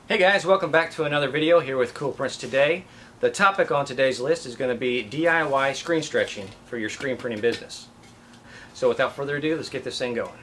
Hey guys, welcome back to another video here with Cool Prints Today. The topic on today's list is going to be DIY screen stretching for your screen printing business. So without further ado, let's get this thing going.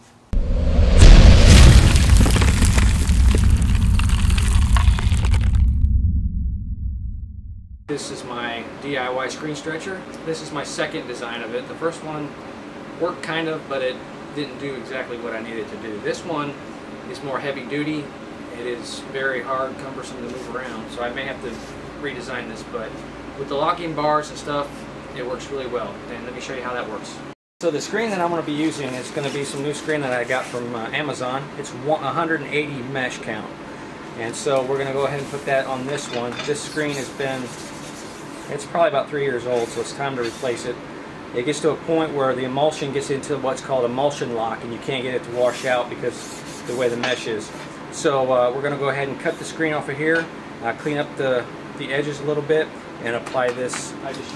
This is my DIY screen stretcher. This is my second design of it. The first one worked kind of, but it didn't do exactly what I needed to do. This one is more heavy duty. It is very hard, cumbersome to move around, so I may have to redesign this, but with the locking bars and stuff, it works really well. And let me show you how that works. So the screen that I'm going to be using is going to be some new screen that I got from Amazon. It's 180 mesh count. And so we're going to go ahead and put that on this one. This screen has been, it's probably about 3 years old, so it's time to replace it. It gets to a point where the emulsion gets into what's called emulsion lock, and you can't get it to wash out because the way the mesh is. So we're going to go ahead and cut the screen off of here, clean up the edges a little bit, and apply this. I just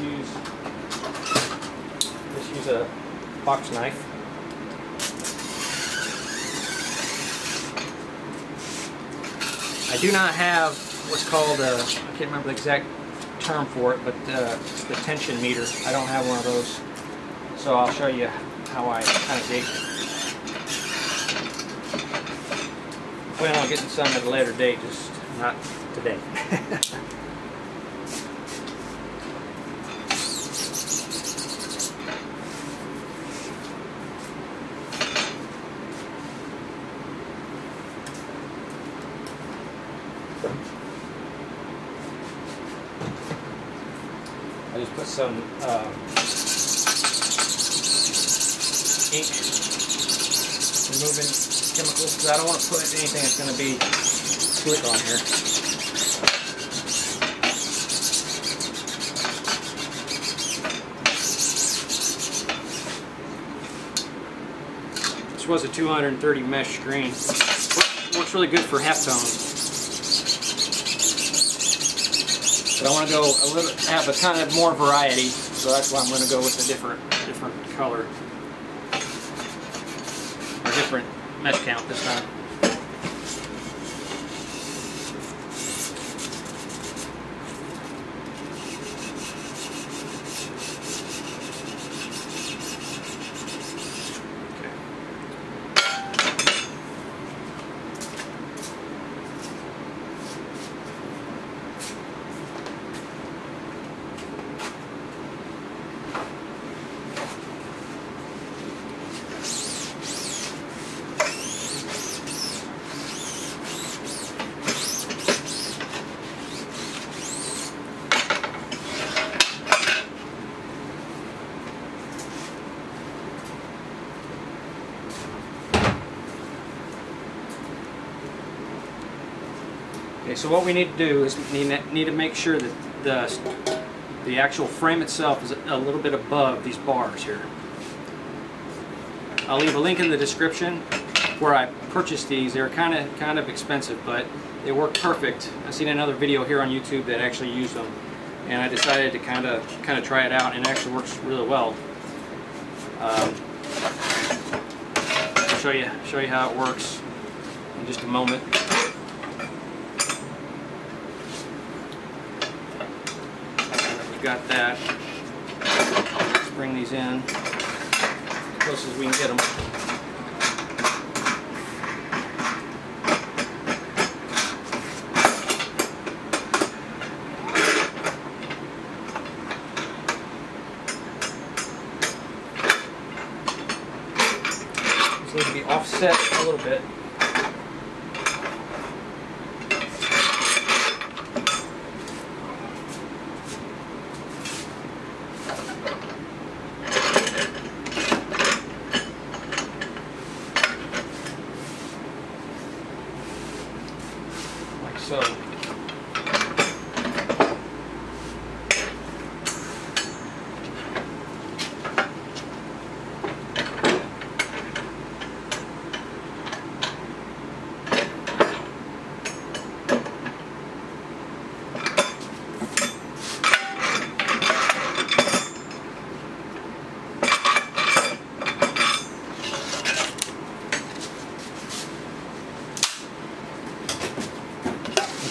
use a box knife. I do not have what's called I can't remember the exact term for it, but it's the tension meter. I don't have one of those, so I'll show you how I kind of gauge it. I plan on getting some at a later date, just not today. I just put some ink removing chemicals because I don't want to put anything that's going to be slick on here. This was a 230 mesh screen. Works really good for halftones. But I want to go a little, have a kind of more variety, so that's why I'm going to go with a different color, or different mesh count this time. Okay, so what we need to do is need to make sure that the actual frame itself is a little bit above these bars here. I'll leave a link in the description where I purchased these. They're kind of expensive, but they work perfect. I've seen another video here on YouTube that actually used them, and I decided to kind of try it out, and it actually works really well. I'll show you how it works in just a moment. Got that. Let's bring these in as close as we can get them. These need to be offset a little bit. So,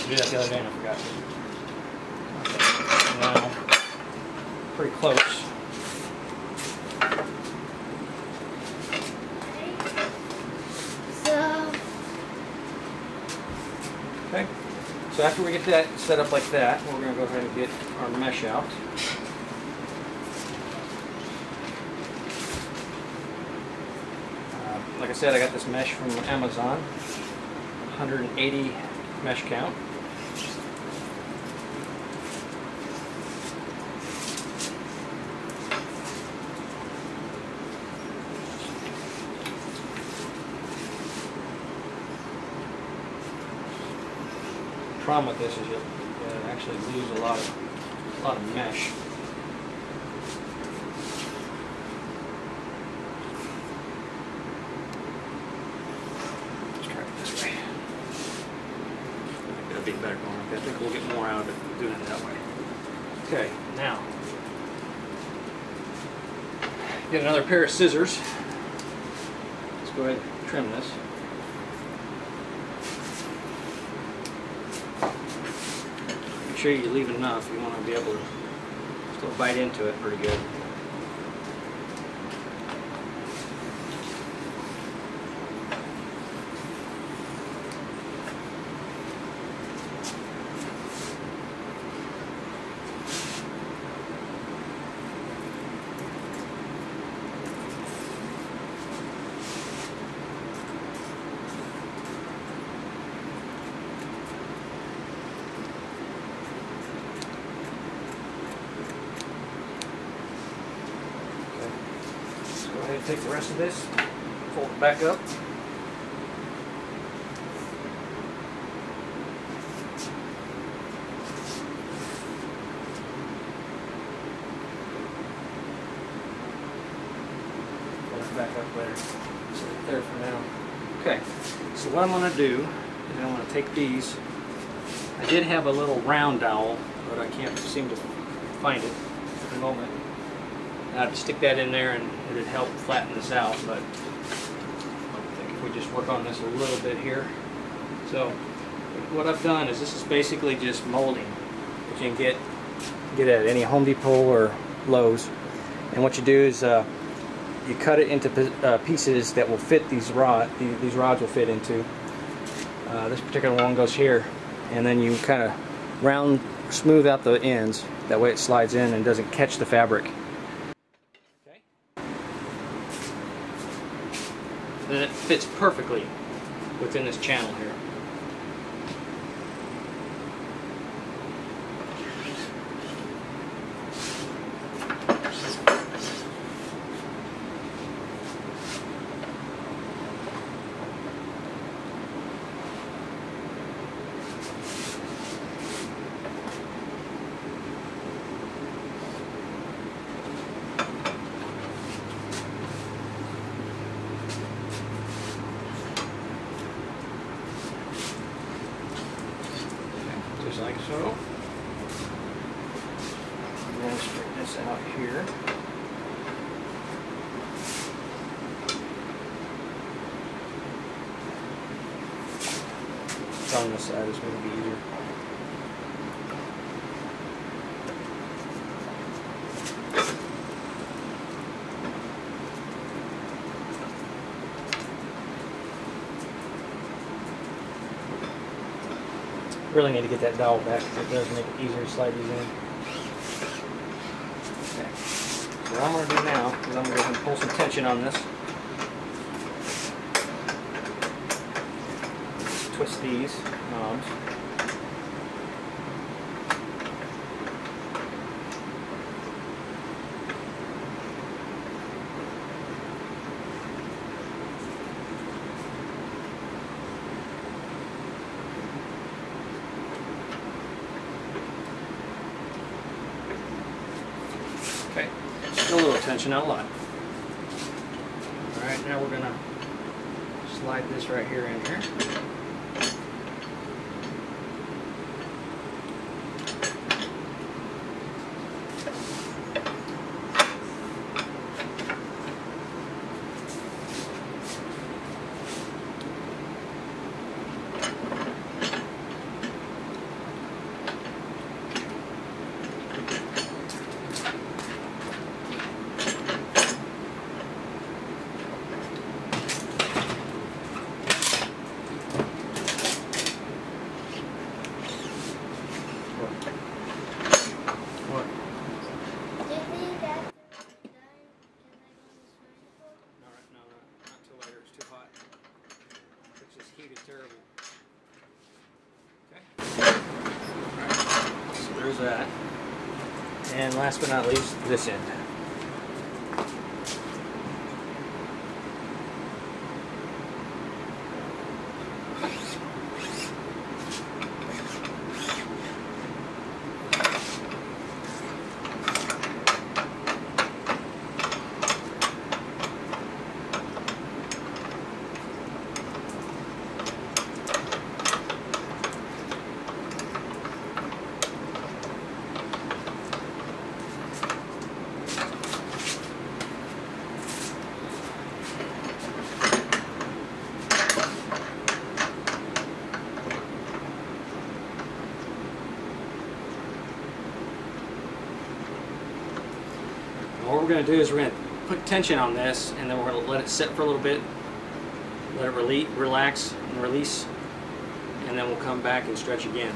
do that the other day and I forgot to. Okay. Now, pretty close. Okay. So after we get that set up like that, we're going to go ahead and get our mesh out. Like I said, I got this mesh from Amazon, 180 mesh count. The problem with this is you'll actually lose a lot of mesh. Better going like that. I think we'll get more out of it doing it that way. Okay, now get another pair of scissors. Let's go ahead and trim this. Make sure you leave enough. You want to be able to still bite into it pretty good. Take the rest of this, fold it back up. Fold it back up there. Set it there for now. Okay, so what I'm going to do is I'm going to take these. I did have a little round dowel, but I can't seem to find it at the moment. I'd stick that in there and it'd help flatten this out, but I think if we just work on this a little bit here. So what I've done is this is basically just molding that you can get at any Home Depot or Lowe's. And what you do is you cut it into pieces that will fit these rods. These rods will fit into. This particular one goes here, and then you kind of smooth out the ends. That way it slides in and doesn't catch the fabric. Then it fits perfectly within this channel here. Just like so. And then straighten this out here. On this side is going to be easier. Really need to get that dowel back because it does make it easier to slide these in. Okay. So what I'm going to do now is I'm going to go ahead and pull some tension on this. Twist these knobs. Okay, still a little tension, not a lot. Alright, now we're going to slide this right here in here. heat is terrible. Okay. Alright, so there's that. And last but not least, this end. What we're going to do is we're going to put tension on this, and then we're going to let it sit for a little bit, let it relax and release, and then we'll come back and stretch again.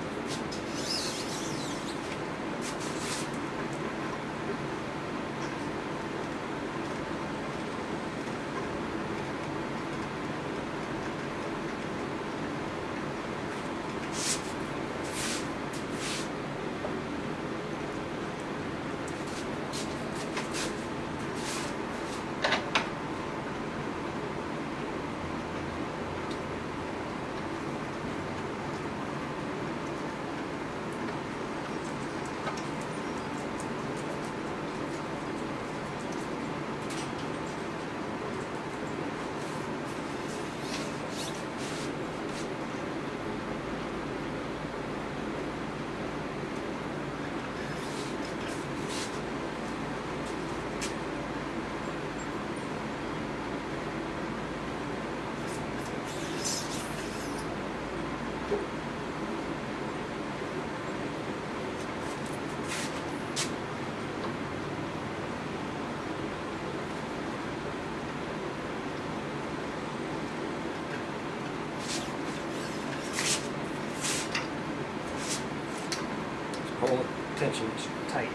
Hold tension tight.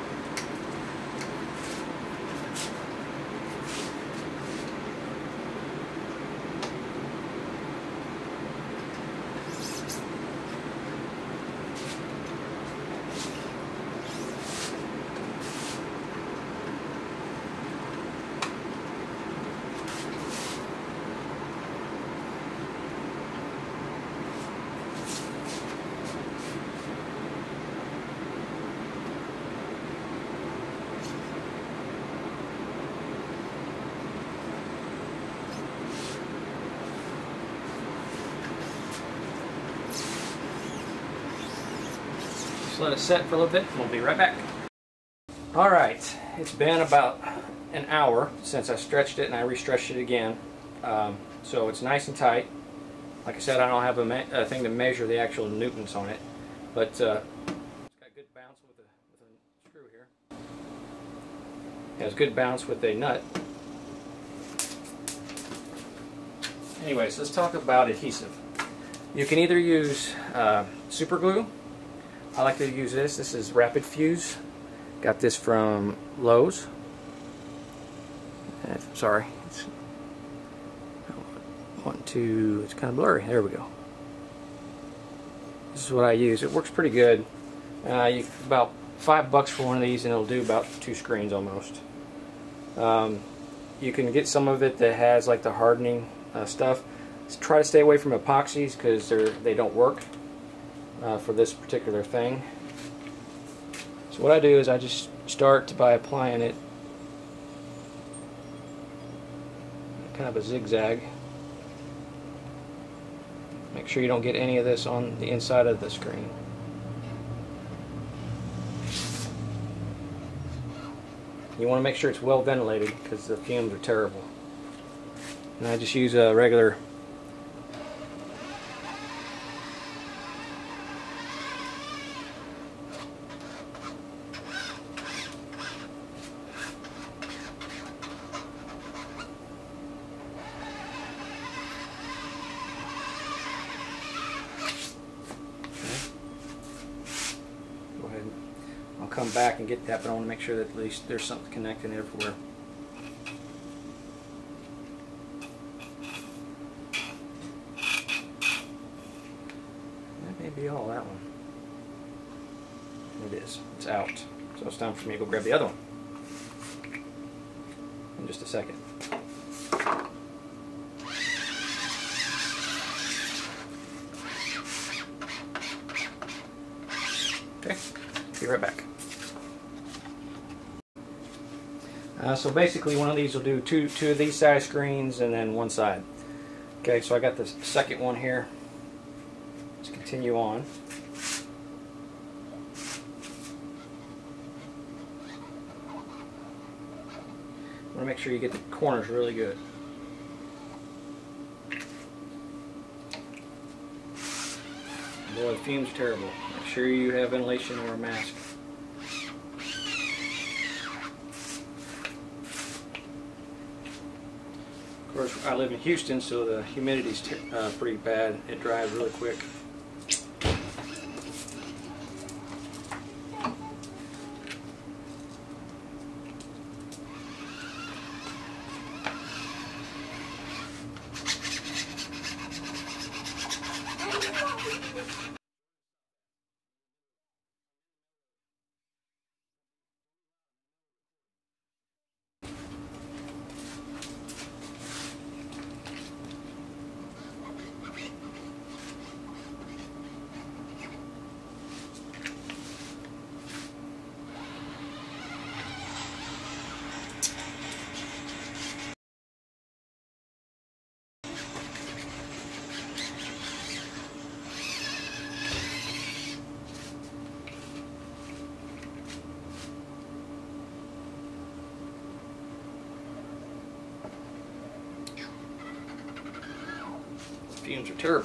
Let it set for a little bit and we'll be right back. Alright, it's been about an hour since I stretched it and I re-stretched it again. So it's nice and tight. Like I said, I don't have a thing to measure the actual newtons on it, but it's got good bounce with a screw here. It has good bounce with a nut. Anyways, let's talk about adhesive. You can either use super glue. I like to use this. This is Rapid Fuse. Got this from Lowe's. Sorry. It's kind of blurry. There we go. This is what I use. It works pretty good. About $5 for one of these, and it'll do about 2 screens almost. You can get some of it that has like the hardening stuff. Try to stay away from epoxies because they don't work. For this particular thing. So what I do is I just start by applying it kind of a zigzag. Make sure you don't get any of this on the inside of the screen. You want to make sure it's well ventilated because the fumes are terrible. And I just use a regular come back and get that, but I want to make sure that at least there's something connecting everywhere. be all that one. It is. It's out. So it's time for me to go grab the other one. In just a second. Okay, be right back. So basically one of these will do two of these size screens and then one side. Okay, so I got the second one here. Let's continue on. I want to make sure you get the corners really good. Boy, the fume's terrible. Make sure you have ventilation or a mask. Of course, I live in Houston, so the humidity's pretty bad. It dries really quick. Fumes are terrible.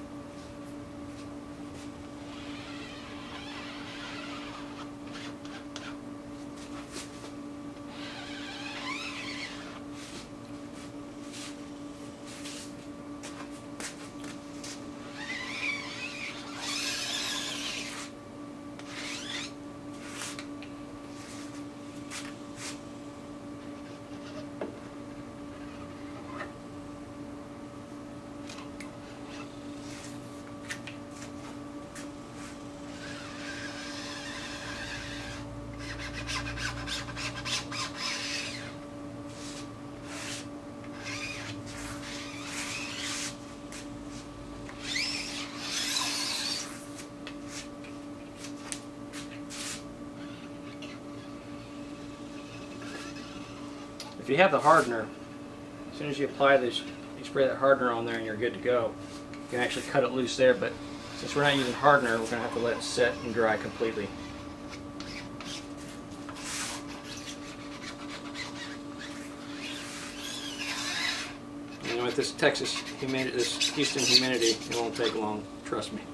If you have the hardener, as soon as you apply this, you spray that hardener on there and you're good to go. You can actually cut it loose there, but since we're not using hardener, we're going to have to let it set and dry completely. And with this Texas humidity, this Houston humidity, it won't take long, trust me.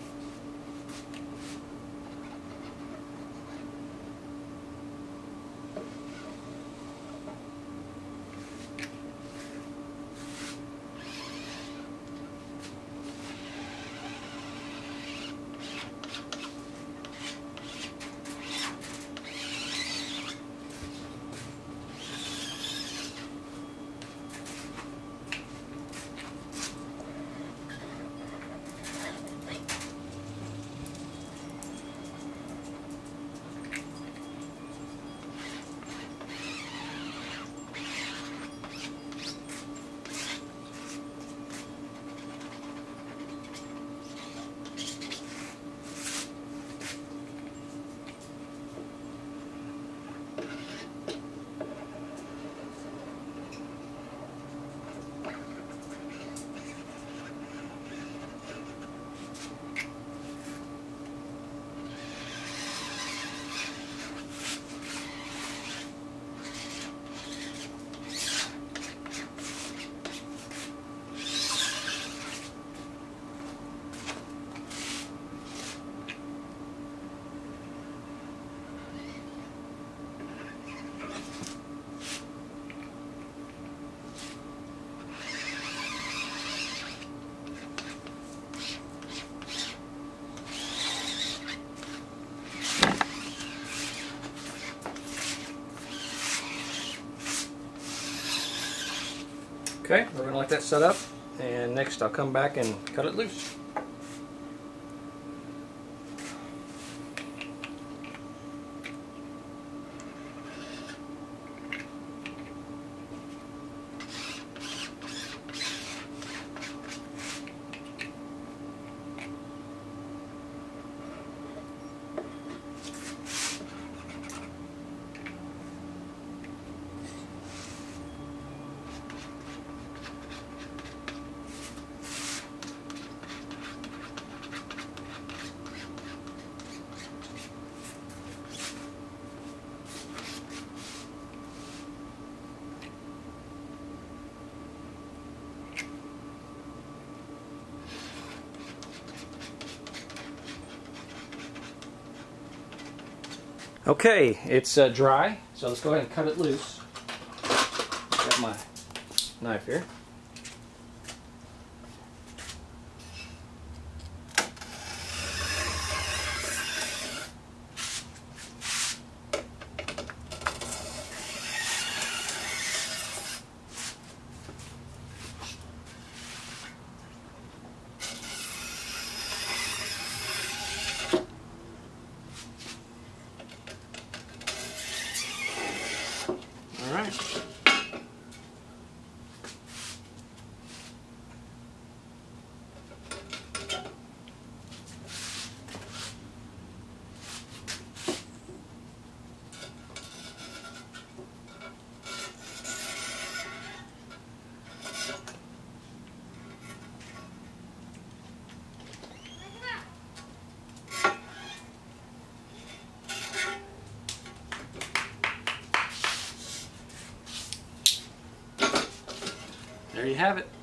Okay, we're going to let that set up, and next I'll come back and cut it loose. Okay, it's dry, so let's go ahead and cut it loose. Got my knife here. All right. There you have it.